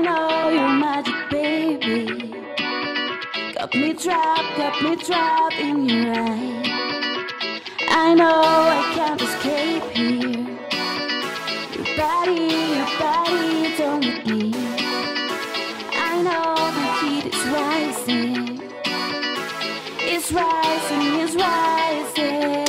know you're magic, baby. Got me trapped in your eyes. I know I can't escape here. Your body, don't let me. I know the heat is rising. It's rising, it's rising.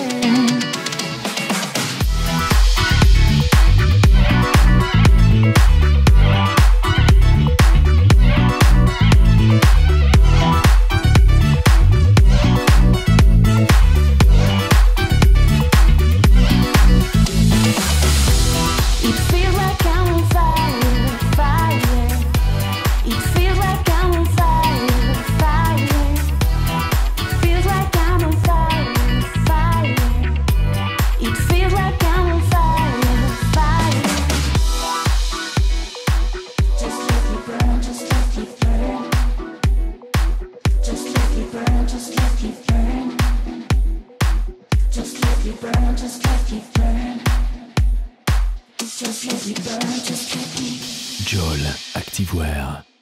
Jol Activewear.